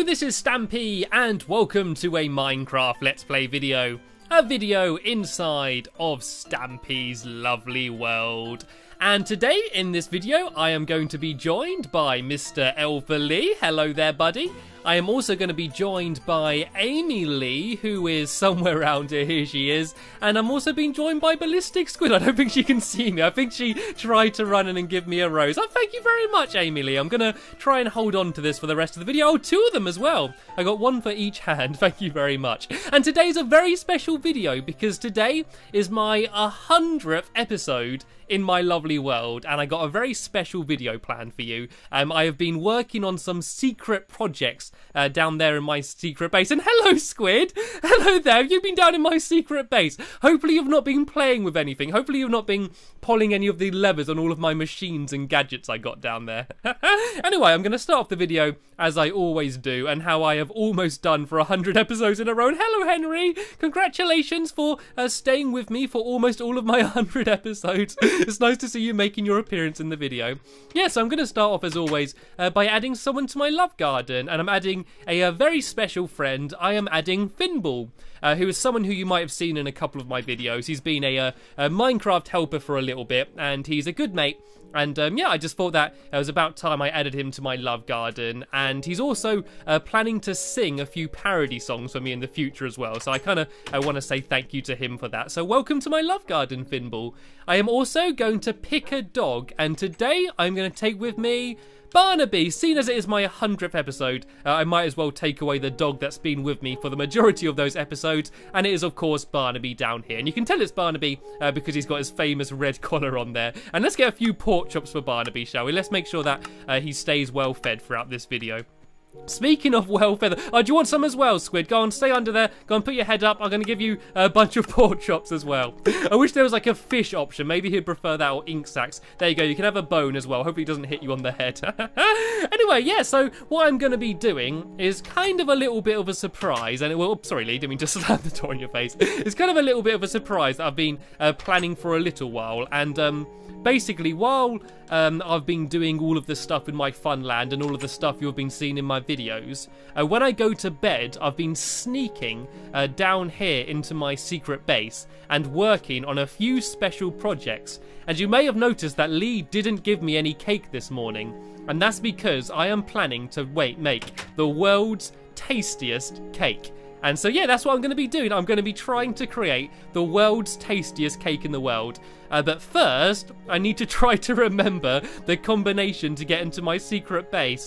Hello, this is Stampy, and welcome to a Minecraft Let's Play video. A video inside of Stampy's lovely world. And today, in this video, I am going to be joined by Mr. Elfer Lee. Hello there, buddy. I am also going to be joined by Amy Lee, who is somewhere around here. Here she is. And I'm also being joined by Ballistic Squid. I don't think she can see me. I think she tried to run in and give me a rose. Oh, thank you very much, Amy Lee. I'm going to try and hold on to this for the rest of the video. Oh, two of them as well. I got one for each hand. Thank you very much. And today's a very special video because today is my 100th episode in my lovely world, and I got a very special video planned for you. I have been working on some secret projects down there in my secret base. And hello, Squid! Hello there, you've been down in my secret base. Hopefully you've not been playing with anything. Hopefully you've not been pulling any of the levers on all of my machines and gadgets I got down there. Anyway, I'm going to start off the video as I always do, and how I have almost done for 100 episodes in a row. And hello, Henry! Congratulations for staying with me for almost all of my 100 episodes. It's nice to see you making your appearance in the video. Yeah, so I'm going to start off as always by adding someone to my love garden, and I'm adding a very special friend. I am adding Finball, who is someone who you might have seen in a couple of my videos. He's been a Minecraft helper for a little bit, and he's a good mate. And yeah, I just thought that it was about time I added him to my love garden. And he's also planning to sing a few parody songs for me in the future as well. So I want to say thank you to him for that. So welcome to my love garden, Finball. I am also going to pick a dog, and today I'm going to take with me Barnaby. Seeing as it is my 100th episode, I might as well take away the dog that's been with me for the majority of those episodes, and it is of course Barnaby down here. And you can tell it's Barnaby because he's got his famous red collar on there. And let's get a few pork chops for Barnaby, shall we? Let's make sure that he stays well fed throughout this video. Speaking of well fed, do you want some as well, Squid? Go on, stay under there. Go and put your head up. I'm going to give you a bunch of pork chops as well. I wish there was like a fish option. Maybe he'd prefer that, or ink sacks. There you go. You can have a bone as well. Hopefully it doesn't hit you on the head. Anyway, yeah, so what I'm going to be doing is kind of a little bit of a surprise. And it will, sorry, Lee, didn't mean to slam the door in your face. It's kind of a little bit of a surprise that I've been planning for a little while. And basically, while I've been doing all of the stuff in my fun land and all of the stuff you've been seeing in my videos, when I go to bed, I've been sneaking down here into my secret base and working on a few special projects. And you may have noticed that Lee didn't give me any cake this morning, and that's because I am planning to make the world's tastiest cake. And so yeah, that's what I'm going to be doing. I'm going to be trying to create the world's tastiest cake in the world. But first, I need to try to remember the combination to get into my secret base.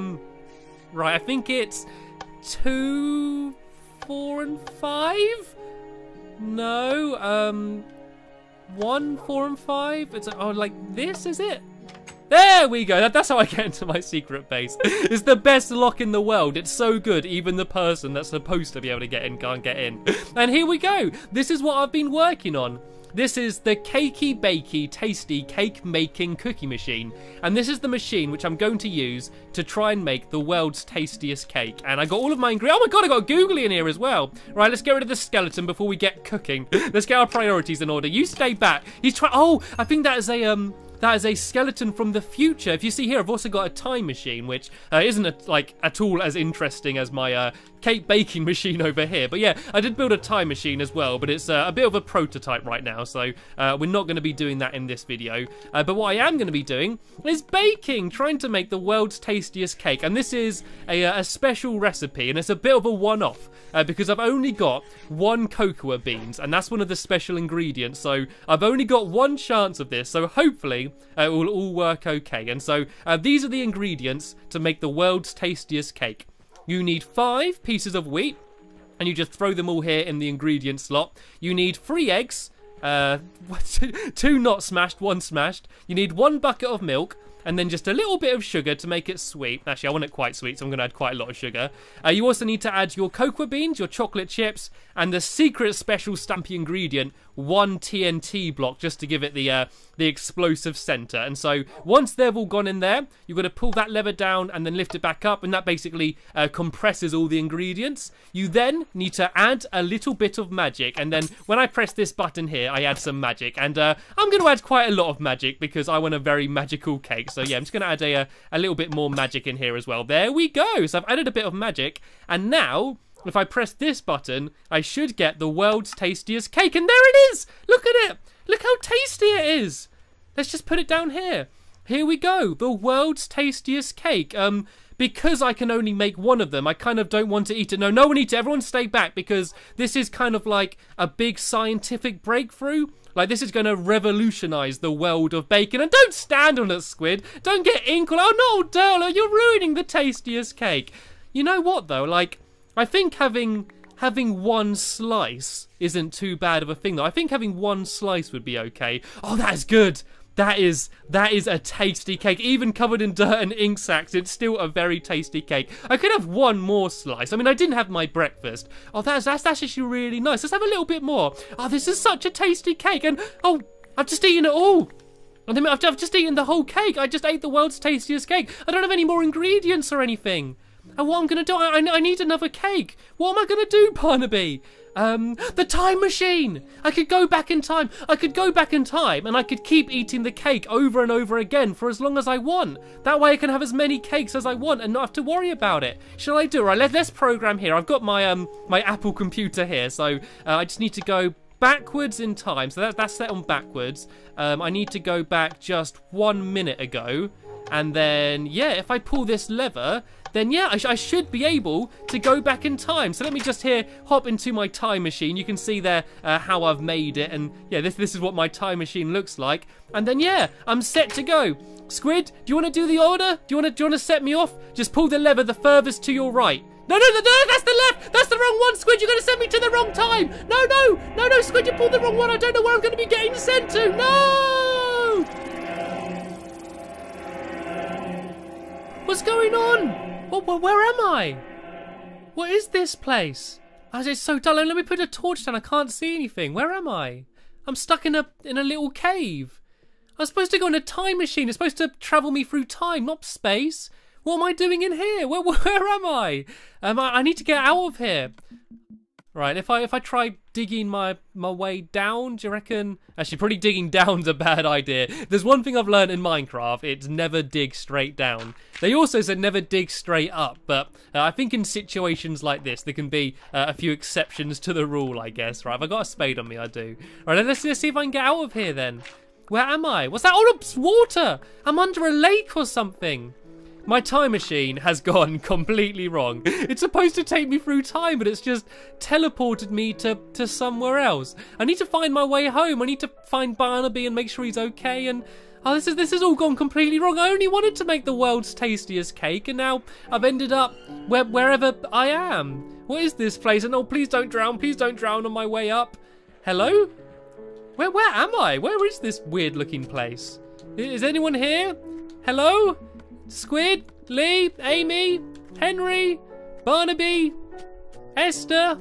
Right, I think it's 2, 4, and 5? No, 1, 4, and 5? It's like this, is it? There we go. That's how I get into my secret base. It's the best lock in the world. It's so good, even the person that's supposed to be able to get in can't get in. And here we go. This is what I've been working on. This is the Cakey Bakey Tasty Cake Making Cookie Machine. And this is the machine which I'm going to use to try and make the world's tastiest cake. And I got all of my ingredients. Oh my god, I got Googly in here as well. Right, let's get rid of the skeleton before we get cooking. Let's get our priorities in order. You stay back. He's trying. Oh, I think that is a that is a skeleton from the future. If you see here, I've also got a time machine, which isn't at all as interesting as my cake baking machine over here. But yeah, I did build a time machine as well, but it's a bit of a prototype right now, so we're not going to be doing that in this video. But what I am going to be doing is baking, trying to make the world's tastiest cake. And this is a special recipe, and it's a bit of a one-off because I've only got 1 cocoa beans, and that's one of the special ingredients. So I've only got 1 chance of this, so hopefully it will all work okay. And so these are the ingredients to make the world's tastiest cake. You need 5 pieces of wheat, and you just throw them all here in the ingredient slot. You need 3 eggs, 2 not smashed, 1 smashed. You need 1 bucket of milk, and then just a little bit of sugar to make it sweet. Actually, I want it quite sweet, so I'm going to add quite a lot of sugar. You also need to add your cocoa beans, your chocolate chips, and the secret special Stampy ingredient, 1 TNT block, just to give it the explosive center. And so once they've all gone in there, you've got to pull that lever down and then lift it back up, and that basically compresses all the ingredients. You then need to add a little bit of magic, and then when I press this button here, I add some magic. And I'm going to add quite a lot of magic because I want a very magical cake. So yeah, I'm just going to add a little bit more magic in here as well. There we go. So I've added a bit of magic. And now, if I press this button, I should get the world's tastiest cake. And there it is. Look at it. Look how tasty it is. Let's just put it down here. Here we go. The world's tastiest cake. Because I can only make one of them, I kind of don't want to eat it. No, no one eat it. Everyone stay back, because this is kind of like a big scientific breakthrough. Like, this is going to revolutionize the world of bacon. And don't stand on it, Squid. Don't get ink all. Oh, no, Durlo, you're ruining the tastiest cake. You know what, though? Like, I think having one slice isn't too bad of a thing, though. I think having one slice would be okay. Oh, that is good. That is a tasty cake. Even covered in dirt and ink sacs, it's still a very tasty cake. I could have one more slice. I mean, I didn't have my breakfast. Oh, that's actually really nice. Let's have a little bit more. Oh, this is such a tasty cake. And, oh, I've just eaten it all. I've just eaten the whole cake. I just ate the world's tastiest cake. I don't have any more ingredients or anything. And what I'm going to do, I need another cake. What am I going to do, Barnaby? The time machine. I could go back in time. I could go back in time and I could keep eating the cake over and over again for as long as I want. That way I can have as many cakes as I want and not have to worry about it. Shall I do it? Right, let's program here. I've got my my Apple computer here, so I just need to go backwards in time. So that's set on backwards. I need to go back just 1 minute ago. And then, yeah, if I pull this lever, then yeah, I should be able to go back in time. So let me just here hop into my time machine. You can see there how I've made it. And yeah, this is what my time machine looks like. And then yeah, I'm set to go. Squid, do you want to do the order? Do you want to set me off? Just pull the lever the furthest to your right. No, that's the left. That's the wrong one, Squid. You're going to send me to the wrong time. No, Squid, you pulled the wrong one. I don't know where I'm going to be getting sent to. No! What's going on? Where am I? What is this place? Oh, it's so dull. Let me put a torch down. I can't see anything. Where am I? I'm stuck in a little cave. I was supposed to go in a time machine. It's supposed to travel me through time, not space. What am I doing in here? Where am I? I need to get out of here. Right, if I try digging my way down, do you reckon? Actually, probably digging down's a bad idea. There's one thing I've learned in Minecraft, it's never dig straight down. They also said never dig straight up, but I think in situations like this, there can be a few exceptions to the rule, I guess. Right, have I got a spade on me? I do. Right, let's see if I can get out of here then. Where am I? What's that? Oh, it's water! I'm under a lake or something. My time machine has gone completely wrong. It's supposed to take me through time, but it's just teleported me to somewhere else. I need to find my way home. I need to find Barnaby and make sure he's okay. And oh, this has all gone completely wrong. I only wanted to make the world's tastiest cake, and now I've ended up wherever I am. What is this place? And oh, please don't drown. Please don't drown on my way up. Hello? Where am I? Where is this weird-looking place? Is anyone here? Hello? Squid, Lee, Amy, Henry, Barnaby, Esther,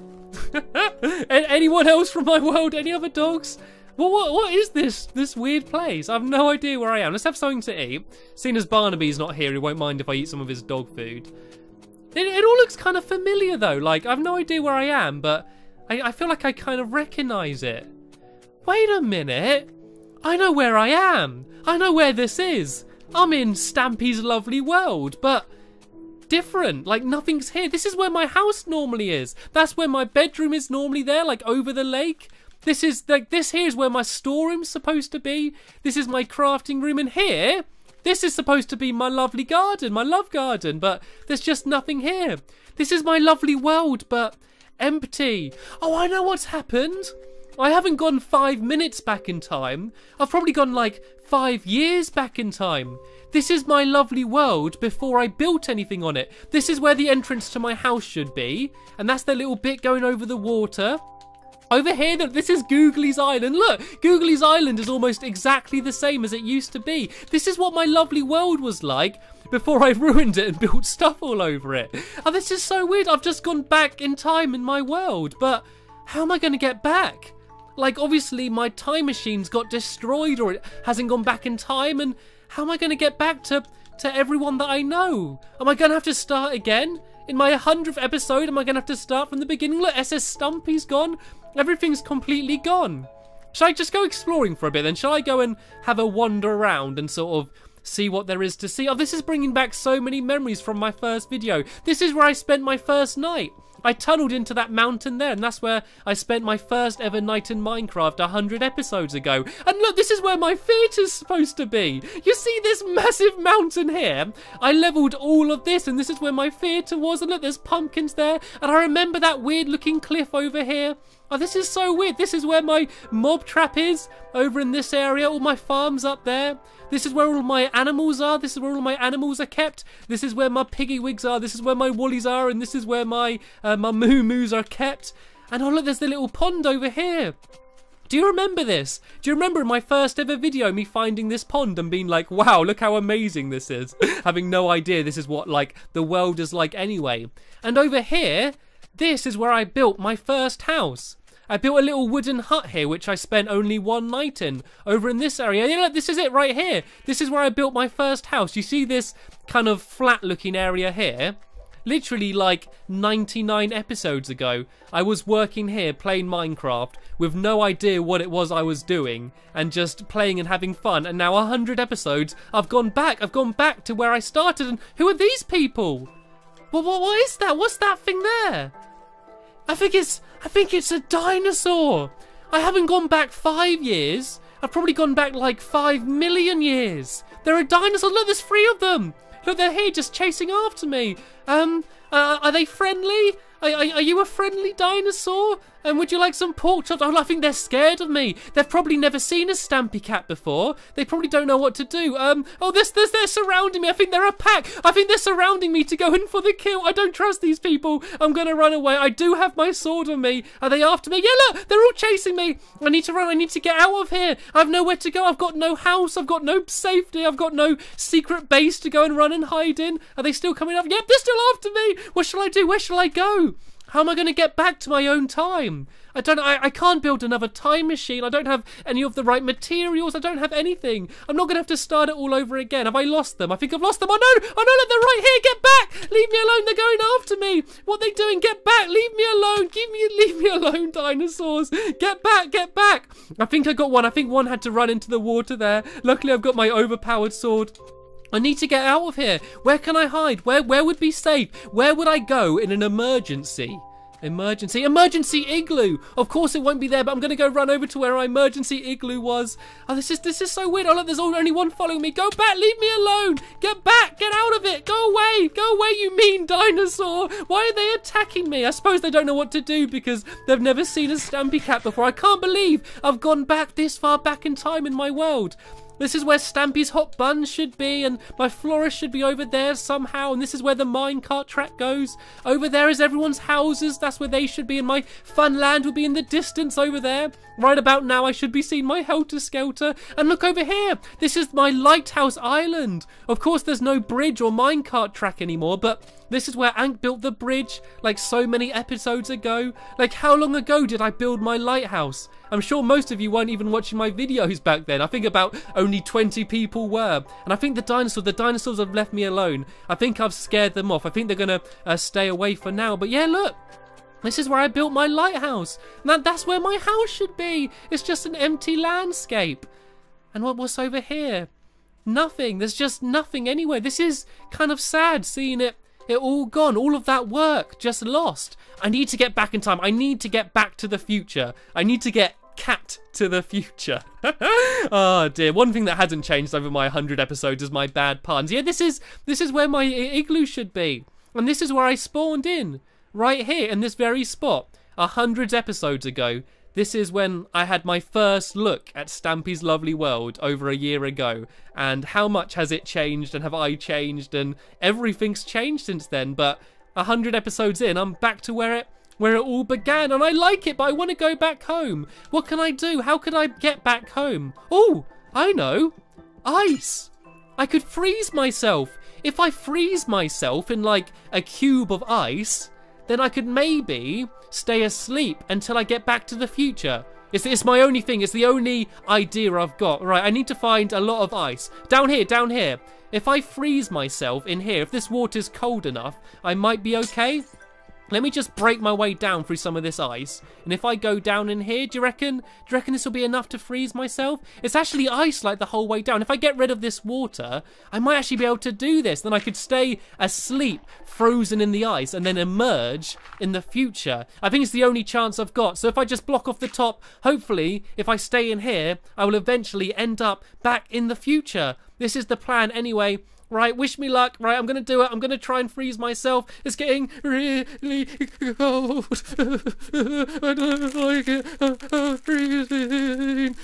anyone else from my world? Any other dogs? What is this weird place? I have no idea where I am. Let's have something to eat. Seeing as Barnaby's not here, he won't mind if I eat some of his dog food. It all looks kind of familiar though. Like, I have no idea where I am, but I feel like I kind of recognise it. Wait a minute. I know where I am. I know where this is. I'm in Stampy's lovely world, but different. Like, nothing's here. This is where my house normally is. That's where my bedroom is normally there, like over the lake. This here is where my storeroom's supposed to be. This is my crafting room, and here, this is supposed to be my lovely garden, my love garden, but there's just nothing here. This is my lovely world, but empty. Oh, I know what's happened. I haven't gone 5 minutes back in time. I've probably gone like 5 years back in time. This is my lovely world before I built anything on it. This is where the entrance to my house should be. And that's the little bit going over the water. Over here, this is Googly's Island. Look, Googly's Island is almost exactly the same as it used to be. This is what my lovely world was like before I ruined it and built stuff all over it. Oh, this is so weird. I've just gone back in time in my world. But how am I going to get back? Like, obviously, my time machine's got destroyed or it hasn't gone back in time. And how am I going to get back to everyone that I know? Am I going to have to start again? In my 100th episode, am I going to have to start from the beginning? Look, SS Stumpy's gone. Everything's completely gone. Shall I just go exploring for a bit then? Shall I go and have a wander around and sort of see what there is to see. Oh, this is bringing back so many memories from my first video. This is where I spent my first night. I tunneled into that mountain there, and that's where I spent my first ever night in Minecraft 100 episodes ago. And look, this is where my theatre's supposed to be. You see this massive mountain here? I leveled all of this, and this is where my theatre was. And look, there's pumpkins there. And I remember that weird looking cliff over here. Oh, this is so weird. This is where my mob trap is, over in this area. All my farms up there. This is where all my animals are. This is where all my animals are kept. This is where my piggy wigs are. This is where my woolies are. And this is where my moo-moos are kept. And oh, look, there's the little pond over here. Do you remember this? Do you remember in my first ever video me finding this pond and being like, wow, look how amazing this is? Having no idea this is what, like, the world is like anyway. And over here, this is where I built my first house. I built a little wooden hut here, which I spent only one night in, over in this area. You know, this is it right here. This is where I built my first house. You see this kind of flat-looking area here? Literally, like, 99 episodes ago, I was working here playing Minecraft with no idea what it was I was doing and just playing and having fun. And now 100 episodes, I've gone back. I've gone back to where I started. And who are these people? Well, what is that? What's that thing there? I think it's a dinosaur. I haven't gone back 5 years. I've probably gone back like 5 million years. There are dinosaurs. Look, there's 3 of them. Look, they're here just chasing after me. Are they friendly? Are you a friendly dinosaur? And would you like some pork chops? Oh, I think they're scared of me. They've probably never seen a Stampy Cat before. They probably don't know what to do. Oh, they're surrounding me. I think they're a pack. I think they're surrounding me to go in for the kill. I don't trust these people. I'm going to run away. I do have my sword on me. Are they after me? Yeah, look, they're all chasing me. I need to run. I need to get out of here. I have nowhere to go. I've got no house. I've got no safety. I've got no secret base to go and run and hide in. Are they still coming up? Yep, they're still after me. What shall I do? Where shall I go? How am I going to get back to my own time? I can't build another time machine. I don't have any of the right materials. I don't have anything. I'm not going to have to start it all over again. Have I lost them? I think I've lost them. Oh no, look, they're right here. Get back. Leave me alone. They're going after me. What are they doing? Get back. Leave me alone. Leave me alone, dinosaurs. Get back, get back. I think I got one. I think one had to run into the water there. Luckily, I've got my overpowered sword. I need to get out of here. Where can I hide? Where would be safe? Where would I go in an emergency? Emergency igloo. Of course it won't be there, but I'm going to go run over to where our emergency igloo was. Oh, this is so weird. Oh, look, there's only one following me. Go back. Leave me alone. Get back. Get out of it. Go away. Go away, you mean dinosaur. Why are they attacking me? I suppose they don't know what to do because they've never seen a Stampy Cat before. I can't believe I've gone back this far back in time in my world. This is where Stampy's hot buns should be, and my florist should be over there somehow, and this is where the minecart track goes. Over there is everyone's houses, that's where they should be, and my fun land will be in the distance over there. Right about now I should be seeing my Helter Skelter, and look over here, this is my Lighthouse Island. Of course there's no bridge or minecart track anymore, but this is where Ank built the bridge, like so many episodes ago. Like, how long ago did I build my lighthouse? I'm sure most of you weren't even watching my videos back then. I think about only 20 people were. And I think the dinosaurs have left me alone. I think I've scared them off. I think they're going to stay away for now. But yeah, look. This is where I built my lighthouse. And that's where my house should be. It's just an empty landscape. And what's over here? Nothing. There's just nothing anywhere. This is kind of sad seeing it all gone. All of that work just lost. I need to get back in time. I need to get back to the future. I need to get Cat to the future. Oh dear. One thing that hasn't changed over my 100 episodes is my bad puns. Yeah, this is where my igloo should be. And this is where I spawned in. Right here in this very spot. 100 episodes ago. This is when I had my first look at Stampy's Lovely World over a year ago. And how much has it changed, and have I changed, and everything's changed since then. But 100 episodes in, I'm back to where it all began, and I like it, but I want to go back home. What can I do? How can I get back home? Oh, I know. Ice. I could freeze myself. If I freeze myself in like a cube of ice, then I could maybe stay asleep until I get back to the future. It's my only thing. It's the only idea I've got. Right, I need to find a lot of ice. Down here. If I freeze myself in here, if this water's cold enough, I might be okay. Let me just break my way down through some of this ice. And if I go down in here, do you reckon this will be enough to freeze myself? It's actually ice like the whole way down. If I get rid of this water, I might actually be able to do this. Then I could stay asleep, frozen in the ice, and then emerge in the future. I think it's the only chance I've got. So if I just block off the top, hopefully, if I stay in here, I will eventually end up back in the future. This is the plan anyway. Right, wish me luck. Right, I'm going to do it. I'm going to try and freeze myself. It's getting really cold. I don't like it. I'm freezing.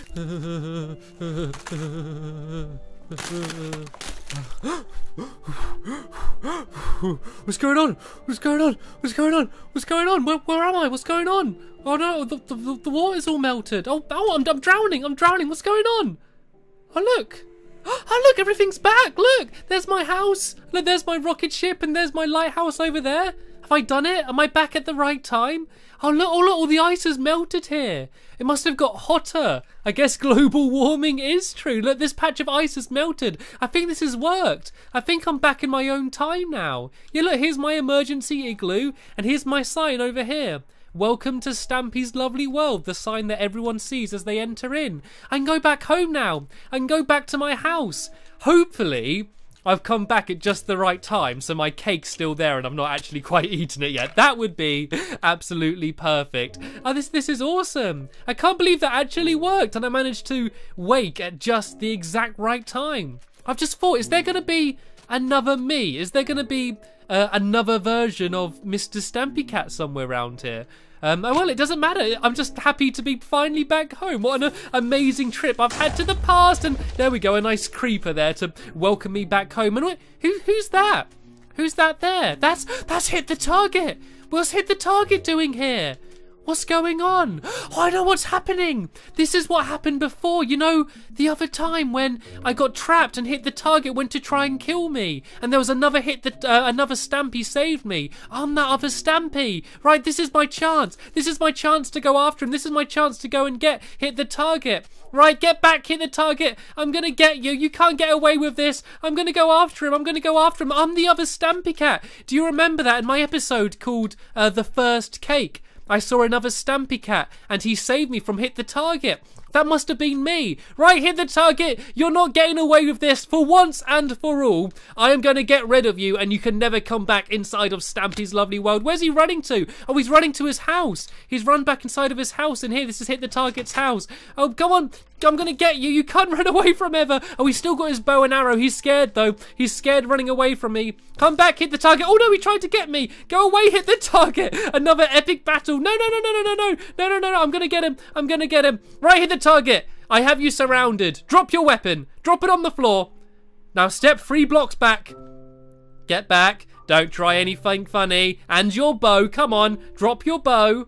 What's going on? What's going on? What's going on? What's going on? Where am I? What's going on? Oh no, the water's all melted. Oh, I'm drowning. I'm drowning. What's going on? Oh, look. Oh, look, everything's back. Look, there's my house. Look, there's my rocket ship, and there's my lighthouse over there. Have I done it? Am I back at the right time? Oh, look, all the ice has melted here. It must have got hotter. I guess global warming is true. Look, this patch of ice has melted. I think this has worked. I think I'm back in my own time now. Yeah, look, here's my emergency igloo, and here's my sign over here. Welcome to Stampy's Lovely World, the sign that everyone sees as they enter in. I can go back home now. I can go back to my house. Hopefully, I've come back at just the right time, so my cake's still there and I've not actually quite eaten it yet. That would be absolutely perfect. Oh, this is awesome. I can't believe that actually worked, and I managed to wake at just the exact right time. I've just thought, is there going to be another me? Is there going to be another version of Mr. Stampy Cat somewhere around here? Well, it doesn't matter. I'm just happy to be finally back home. What an amazing trip I've had to the past. And there we go, a nice creeper there to welcome me back home. And who's that? Who's that there? That's Hit the Target. What's Hit the Target doing here? What's going on? Oh, I know what's happening. This is what happened before. You know, the other time when I got trapped and Hit the Target went to try and kill me. And there was another another Stampy saved me. I'm that other Stampy. Right, this is my chance. This is my chance to go after him. This is my chance to go and get Hit the Target. Right, get back, Hit the Target. I'm going to get you. You can't get away with this. I'm going to go after him. I'm going to go after him. I'm the other Stampy Cat. Do you remember that in my episode called The First Cake? I saw another Stampy Cat, and he saved me from Hit the Target. That must have been me. Right, Hit the Target, you're not getting away with this for once and for all. I am going to get rid of you, and you can never come back inside of Stampy's Lovely World. Where's he running to? Oh, he's running to his house. He's run back inside of his house, and here, this is Hit the Target's house. Oh, come on. I'm going to get you. You can't run away from ever. Oh, he's still got his bow and arrow. He's scared, though. He's scared running away from me. Come back, Hit the Target. Oh, no, he tried to get me. Go away, Hit the Target. Another epic battle. No. I'm going to get him. I'm going to get him. Right, Hit the Target. I have you surrounded. Drop your weapon. Drop it on the floor. Now step 3 blocks back. Get back. Don't try anything funny. And your bow. Come on. Drop your bow.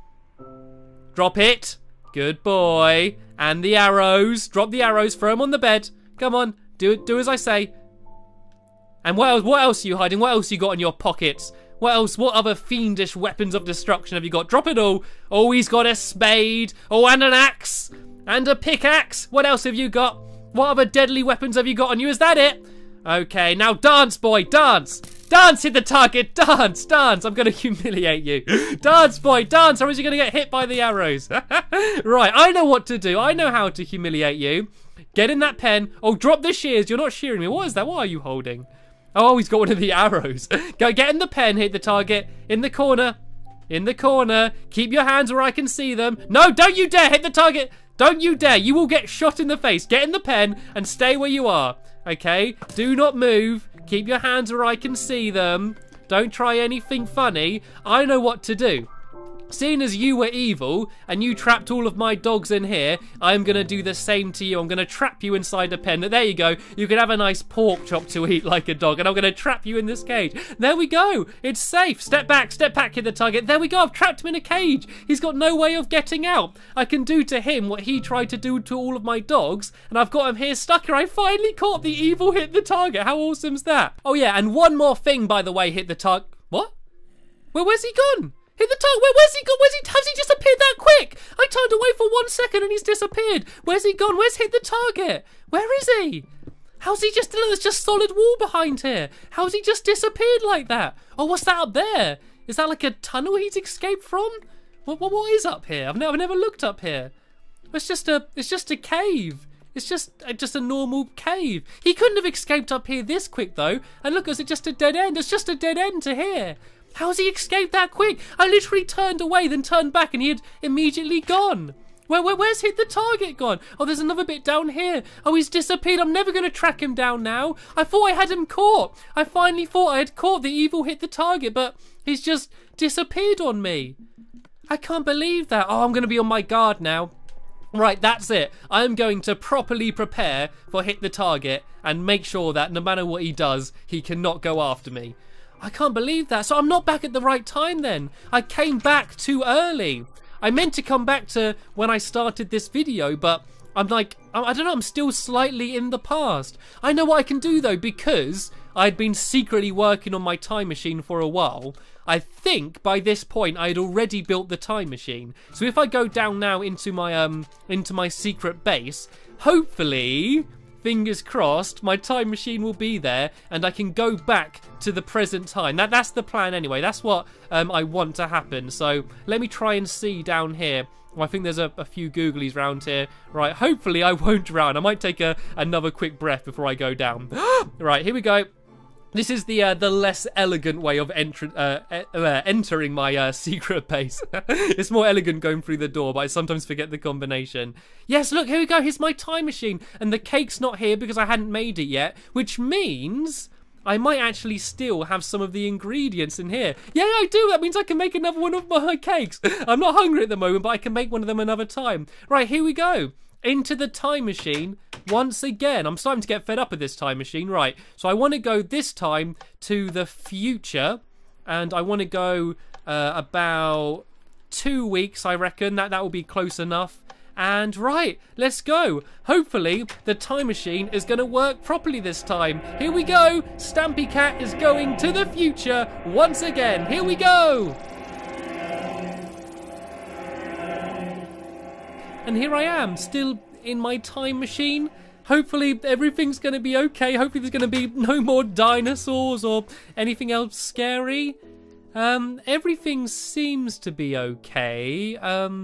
Drop it. Good boy. And the arrows. Drop the arrows. Throw them on the bed. Come on. Do as I say. And what else are you hiding? What else you got in your pockets? What else? What other fiendish weapons of destruction have you got? Drop it all. Oh, he's got a spade. Oh, and an axe. And a pickaxe. What else have you got? What other deadly weapons have you got on you? Is that it? Okay, now dance, boy. Dance. Dance, Hit the Target. Dance. I'm going to humiliate you. Dance, boy. Dance, or is he going to get hit by the arrows? Right, I know what to do. I know how to humiliate you. Get in that pen. Oh, drop the shears. You're not shearing me. What is that? What are you holding? Oh, he's got one of the arrows. Go get in the pen, Hit the Target. In the corner. In the corner. Keep your hands where I can see them. No, don't you dare Hit the Target. Don't you dare. You will get shot in the face. Get in the pen and stay where you are. Okay? Do not move. Keep your hands where I can see them. Don't try anything funny. I know what to do. Seeing as you were evil and you trapped all of my dogs in here, I'm going to do the same to you. I'm going to trap you inside a pen. There you go. You can have a nice pork chop to eat like a dog, and I'm going to trap you in this cage. There we go. It's safe. Step back, Hit the Target. There we go. I've trapped him in a cage. He's got no way of getting out. I can do to him what he tried to do to all of my dogs, and I've got him here stuck here. I finally caught the evil Hit the Target. How awesome's that? Oh, yeah, and one more thing, by the way, Hit the Target. What? Where's he gone? Hit the Target. Where's he gone? How's he disappeared that quick? I turned away for 1 second and he's disappeared. Where's he gone? Where's Hit the Target? Where is he? How's he just... There's just solid wall behind here. How's he just disappeared like that? Oh, what's that up there? Is that like a tunnel he's escaped from? What is up here? I've never looked up here. It's just a cave. It's just a normal cave. He couldn't have escaped up here this quick though. And look, is it just a dead end? It's just a dead end to here. How's he escaped that quick? I literally turned away, then turned back, and he had immediately gone. Where's hit the target gone? Oh, there's another bit down here. Oh, he's disappeared. I'm never going to track him down now. I thought I had him caught. I finally thought I had caught the evil hit the target, but he's just disappeared on me. I can't believe that. Oh, I'm going to be on my guard now. Right, that's it. I am going to properly prepare for hit the target and make sure that no matter what he does, he cannot go after me. I can't believe that. So I'm not back at the right time then. I came back too early. I meant to come back to when I started this video, but I'm like, I don't know, I'm still slightly in the past. I know what I can do though, because I'd been secretly working on my time machine for a while. I think by this point I had already built the time machine. So if I go down now into my secret base, hopefully, fingers crossed, my time machine will be there and I can go back to the present time. That's the plan anyway. That's what I want to happen. So let me try and see down here. Well, I think there's a few googlies around here. Right, hopefully I won't drown. I might take another quick breath before I go down. Right, here we go. This is the less elegant way of entering my secret base. It's more elegant going through the door, but I sometimes forget the combination. Yes, look, here we go. Here's my time machine. And the cake's not here because I hadn't made it yet, which means I might actually still have some of the ingredients in here. Yeah, I do. That means I can make another one of my cakes. I'm not hungry at the moment, but I can make one of them another time. Right, here we go. Into the time machine once again. I'm starting to get fed up with this time machine. Right, so I want to go this time to the future, and I want to go about 2 weeks, I reckon. That will be close enough. And right, let's go. Hopefully the time machine is going to work properly this time. Here we go. Stampy Cat is going to the future once again. Here we go. And here I am, still in my time machine. Hopefully everything's going to be okay. Hopefully there's going to be no more dinosaurs or anything else scary. Everything seems to be okay.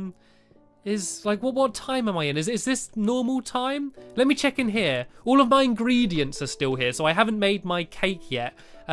Is like what time am I in? Is this normal time? Let me check in here. All of my ingredients are still here, so I haven't made my cake yet.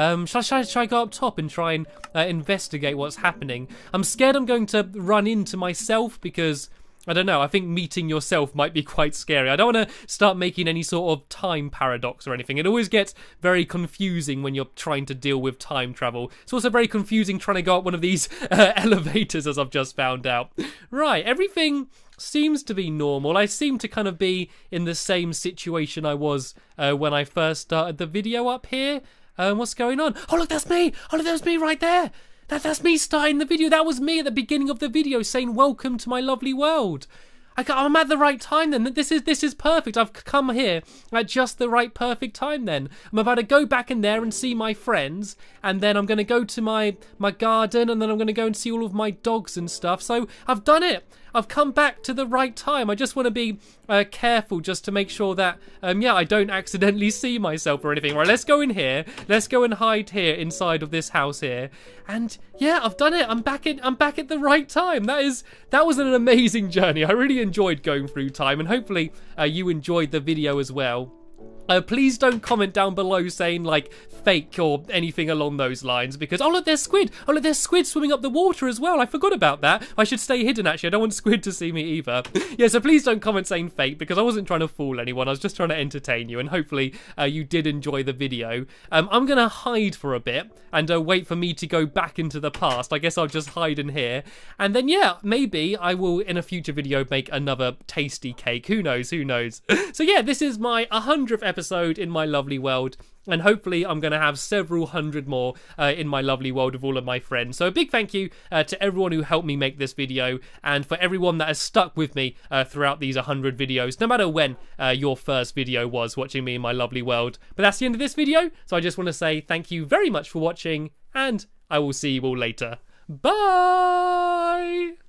Shall I go up top and try and investigate what's happening? I'm scared I'm going to run into myself because I don't know, I think meeting yourself might be quite scary. I don't want to start making any sort of time paradox or anything. It always gets very confusing when you're trying to deal with time travel. It's also very confusing trying to go up one of these elevators, as I've just found out. Right, everything seems to be normal. I seem to kind of be in the same situation I was when I first started the video up here. What's going on? Oh, look, that's me! Oh, look, that's me right there! That's me starting the video. That was me at the beginning of the video saying welcome to my lovely world. I'm at the right time then. This is perfect. I've come here at just the right perfect time then. I'm about to go back in there and see my friends, and then I'm going to go to my garden, and then I'm going to go and see all of my dogs and stuff. So I've done it. I've come back to the right time. I just want to be careful just to make sure that, yeah, I don't accidentally see myself or anything. Right, let's go in here. Let's go and hide here inside of this house here. And yeah, I've done it. I'm back at the right time. That was an amazing journey. I really enjoyed going through time, and hopefully you enjoyed the video as well. Please don't comment down below saying like fake or anything along those lines, because oh look, there's squid. Oh look, there's squid swimming up the water as well. I forgot about that. I should stay hidden actually. I don't want squid to see me either. Yeah, so please don't comment saying fake, because I wasn't trying to fool anyone. I was just trying to entertain you, and hopefully you did enjoy the video. I'm gonna hide for a bit and wait for me to go back into the past. I guess I'll just hide in here, and then yeah, maybe I will in a future video make another tasty cake. Who knows? Who knows? So yeah, this is my 100th episode in my lovely world, and hopefully I'm going to have several hundred more in my lovely world with all of my friends. So a big thank you to everyone who helped me make this video, and for everyone that has stuck with me throughout these 100 videos, no matter when your first video was watching me in my lovely world. But that's the end of this video, so I just want to say thank you very much for watching, and I will see you all later. Bye!